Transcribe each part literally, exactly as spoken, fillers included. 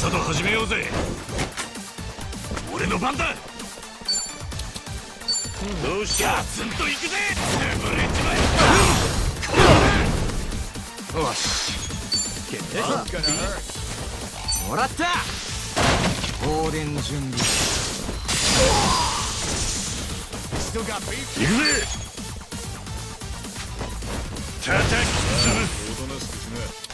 さっさと始めようぜ。俺の番だ。どうした。ガツンといくぜ。潰れちまえ。よし。もらった。放電準備。行くぜ。叩き潰す。おとなしくしな。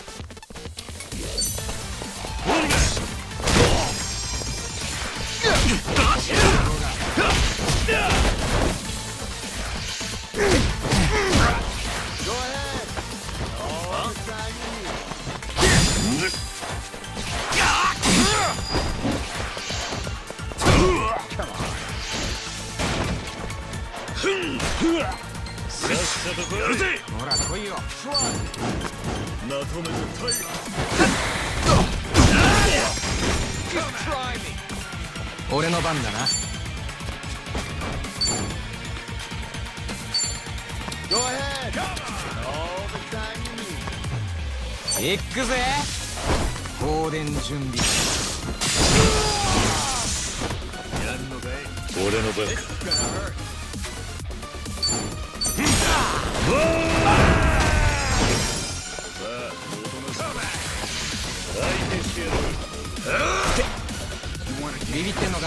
やるぜ。ほら来いよ。まとめてタイガー。俺の番だな。行くぜ。放電準備。やんのかい。俺の番か。ビビってんのか。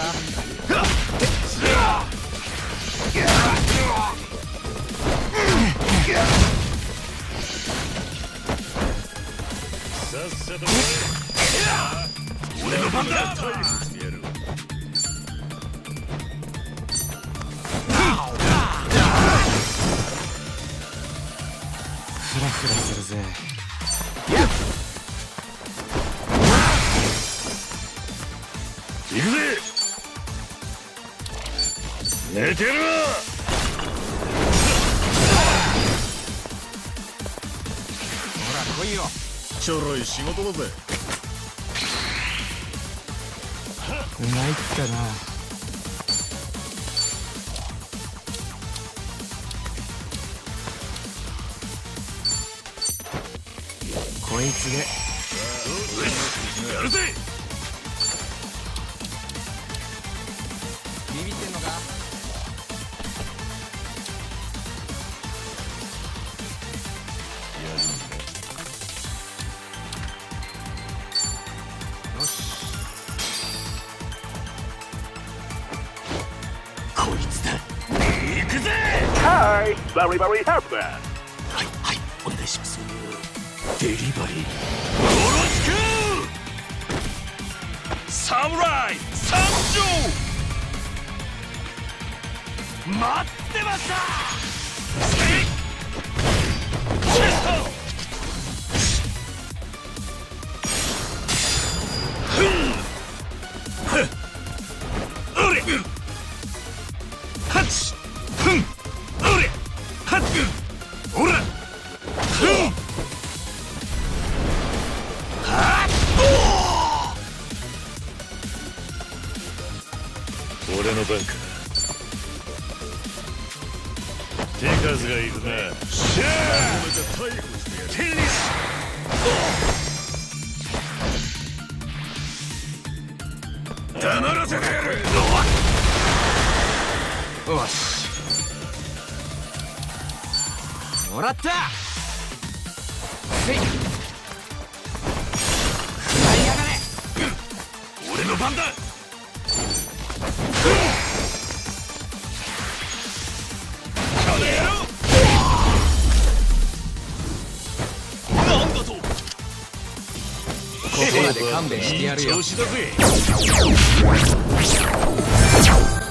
さっさと俺の番だ。フラフラするぜ。やっ行くぜ。寝てるわ。ほら来いよ。ちょろい仕事だぜ。うまいったな。こいつでやるぜ。ビビってんのか。やるんだ。よし。こいつだ。行くぜ。 はい、バリバリハープ。 はいはい、お願いします。デリバリーよろしく。サムライ参上。待ってました。ふんふんうれはっちふんうれはっおらふん俺の番か。手数がいるな。シャーテニス。黙らせてやる。よし。もらった。せい。食らいやがれ。俺の番だ。ここまで勘弁してやるよ。いい調子だぜ。